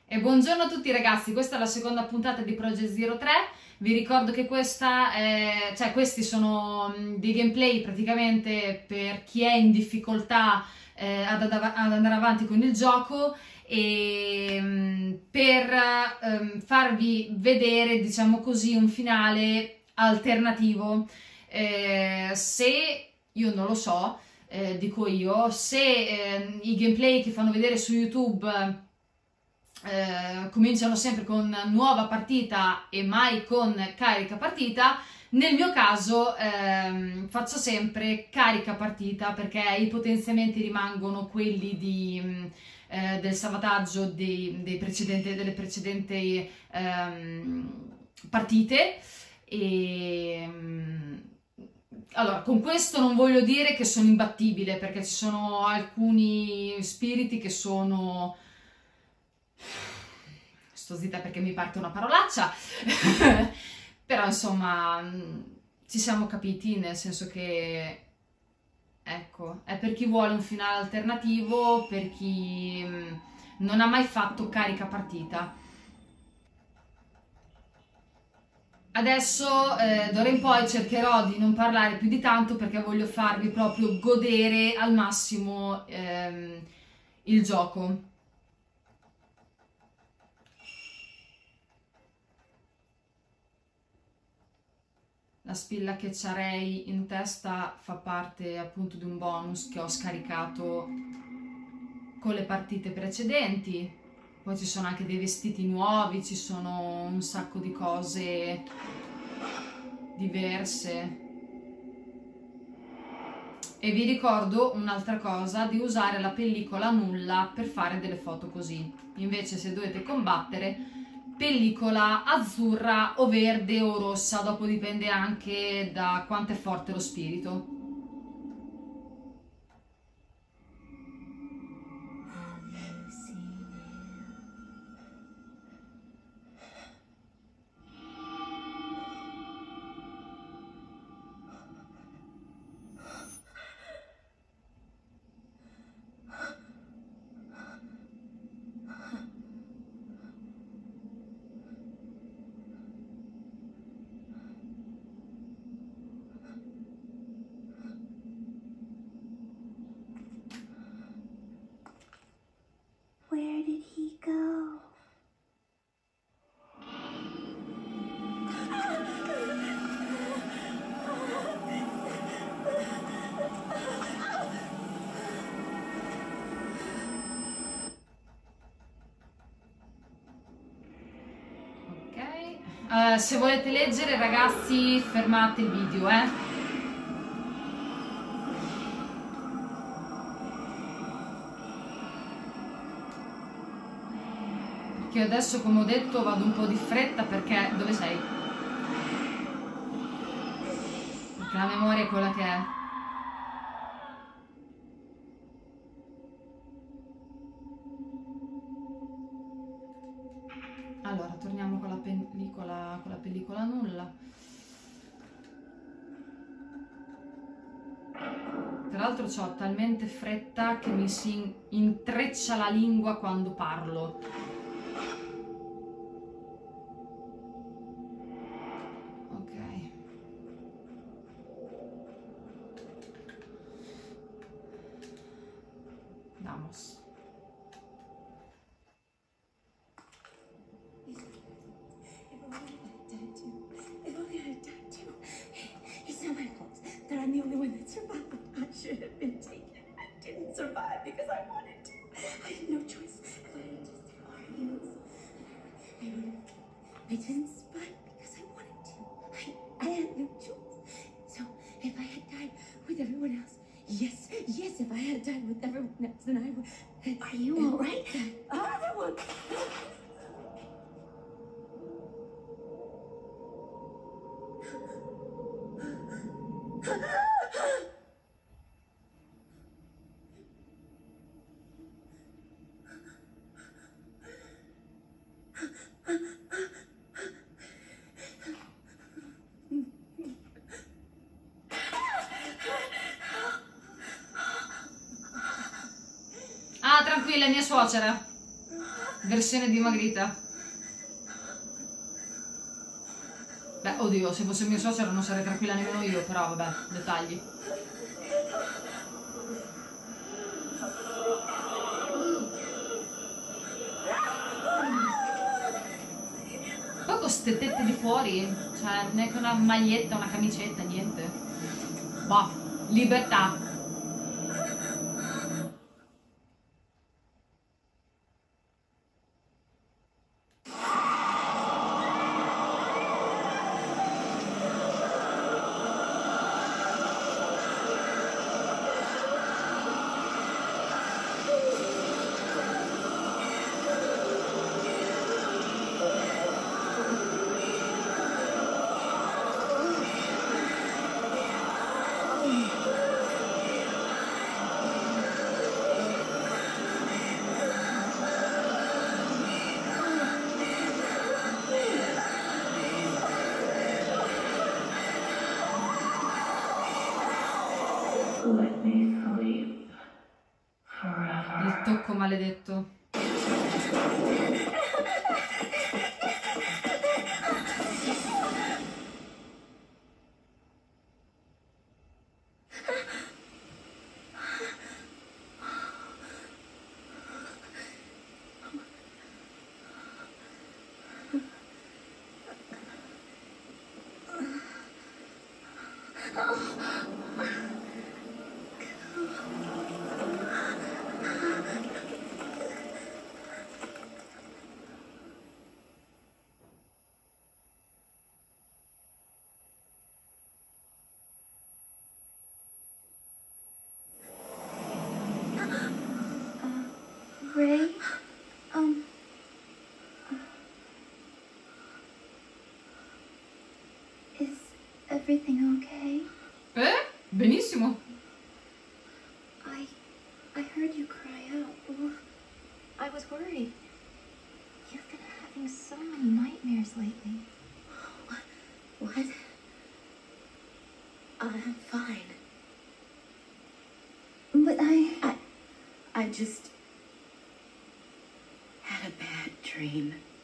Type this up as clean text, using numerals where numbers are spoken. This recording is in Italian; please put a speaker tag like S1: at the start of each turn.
S1: E buongiorno a tutti ragazzi, questa è la seconda puntata di Project Zero 3. Vi ricordo che questi sono dei gameplay praticamente per chi è in difficoltà ad andare avanti con il gioco e per farvi vedere, diciamo così, un finale alternativo. Se io non lo so, dico io, se i gameplay che fanno vedere su YouTube cominciano sempre con nuova partita e mai con carica partita, nel mio caso faccio sempre carica partita perché i potenziamenti rimangono quelli del salvataggio delle precedenti partite. E allora, con questo non voglio dire che sono imbattibile, perché ci sono alcuni spiriti che sono... Sto zitta perché mi parte una parolaccia, però insomma ci siamo capiti, nel senso che, ecco, è per chi vuole un finale alternativo, per chi non ha mai fatto carica partita. Adesso, d'ora in poi, cercherò di non parlare più di tanto perché voglio farvi proprio godere al massimo il gioco. La spilla che c'arei in testa fa parte appunto di un bonus che ho scaricato con le partite precedenti. Poi ci sono anche dei vestiti nuovi, ci sono un sacco di cose diverse. E vi ricordo un'altra cosa, di usare la pellicola nulla per fare delle foto così. Invece se dovete combattere, pellicola azzurra o verde o rossa, dopo dipende anche da quanto è forte lo spirito.
S2: Where did he go?
S1: Ok, se volete leggere ragazzi fermate il video, Che adesso, come ho detto, vado un po' di fretta perché... Dove sei? Perché la memoria è quella che è. Allora, torniamo con la pellicola nulla. Tra l'altro ho talmente fretta che mi si intreccia la lingua quando parlo. Vamos.
S2: If only I had died too. It's not my fault that I'm the only one that survived. I should have been taken. I didn't survive because I wanted to. I had no choice. If I had just through our hands, I didn't survive because I wanted to. I had no choice. So if I had died with everyone else, yes, if I had died with everyone else, then I would. Are you all right? Everyone.
S1: Ah, tranquilla, è mia suocera. Versione dimagrita. Beh, oddio, se fosse mio suocero non sarei tranquilla nemmeno io, però vabbè, dettagli. Poi con ste tette di fuori, cioè neanche una maglietta, una camicetta, niente. Boh, libertà.
S2: Let me sleep forever.
S1: Il tocco maledetto.
S2: Ray? Is everything okay?
S1: Benissimo.
S2: I heard you cry out. Oof. I was worried. You've been having so many nightmares lately. What? I'm fine. But I just had a bad dream.